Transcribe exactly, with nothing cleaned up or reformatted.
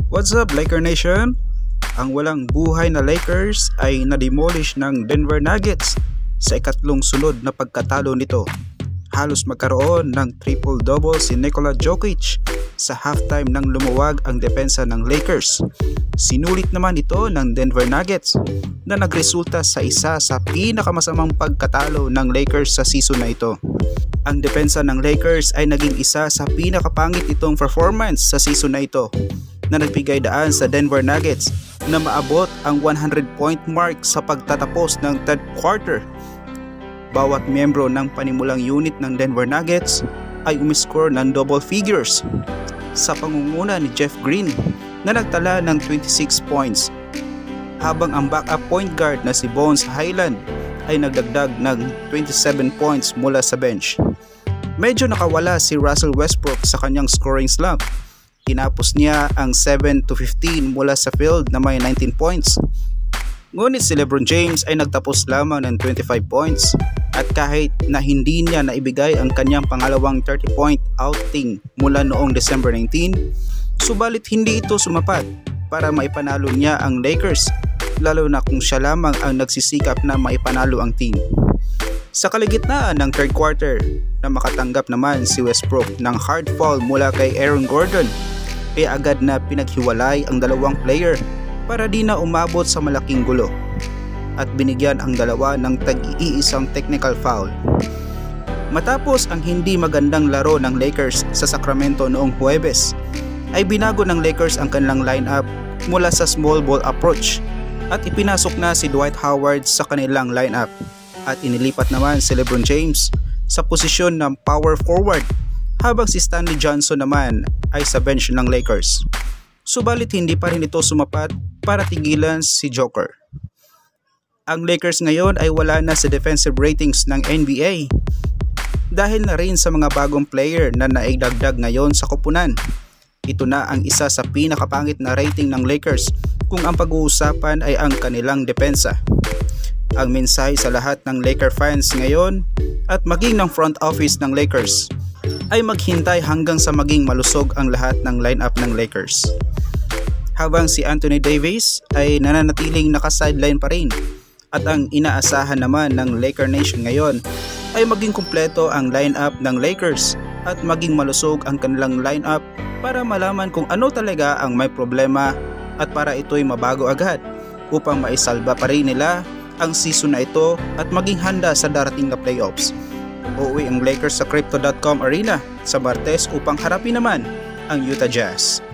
What's up, Laker Nation? Ang walang buhay na Lakers ay na-demolish ng Denver Nuggets sa ikatlong sunod na pagkatalo nito. Halos magkaroon ng triple-double si Nikola Jokic sa halftime nang lumuwag ang depensa ng Lakers. Sinulit naman ito ng Denver Nuggets na nagresulta sa isa sa pinakamasamang pagkatalo ng Lakers sa season na ito. Ang depensa ng Lakers ay naging isa sa pinakapangit itong performance sa season na ito, na nagbigay daan sa Denver Nuggets na maabot ang one hundred point mark sa pagtatapos ng third quarter. Bawat miyembro ng panimulang unit ng Denver Nuggets ay umiscore ng double figures sa pangunguna ni Jeff Green na nagtala ng twenty-six points, habang ang backup point guard na si Bones Hyland ay nagdagdag ng twenty-seven points mula sa bench. Medyo nakawala si Russell Westbrook sa kanyang scoring slump. Tinapos niya ang seven to fifteen mula sa field na may nineteen points. Ngunit si LeBron James ay nagtapos lamang ng twenty-five points, at kahit na hindi niya naibigay ang kanyang pangalawang thirty point outing mula noong December nineteenth, subalit hindi ito sumapat para maipanalo niya ang Lakers, lalo na kung siya lamang ang nagsisikap na maipanalo ang team. Sa kalagitnaan ng third quarter, na makatanggap naman si Westbrook ng hard foul mula kay Aaron Gordon, ay agad na pinaghiwalay ang dalawang player para di na umabot sa malaking gulo, at binigyan ang dalawa ng tag-iisang technical foul. Matapos ang hindi magandang laro ng Lakers sa Sacramento noong Huwebes, ay binago ng Lakers ang kanilang lineup mula sa small ball approach at ipinasok na si Dwight Howard sa kanilang lineup, at inilipat naman si LeBron James sa posisyon ng power forward, habang si Stanley Johnson naman ay sa bench ng Lakers. Subalit hindi pa rin ito sumapat para tigilan si Joker. Ang Lakers ngayon ay wala na sa defensive ratings ng N B A dahil na rin sa mga bagong player na naidagdag ngayon sa koponan. Ito na ang isa sa pinakapangit na rating ng Lakers kung ang pag-uusapan ay ang kanilang depensa. Ang mensahe sa lahat ng Laker fans ngayon at maging ng front office ng Lakers ay maghintay hanggang sa maging malusog ang lahat ng lineup ng Lakers. Habang si Anthony Davis ay nananatiling naka-sideline pa rin, at ang inaasahan naman ng Laker Nation ngayon ay maging kumpleto ang lineup ng Lakers at maging malusog ang kanilang lineup para malaman kung ano talaga ang may problema at para ito'y mabago agad upang maisalba pa rin nila ang season na ito at maging handa sa darating na playoffs. Uuwi ang Lakers sa Crypto dot com Arena sa Martes upang harapin naman ang Utah Jazz.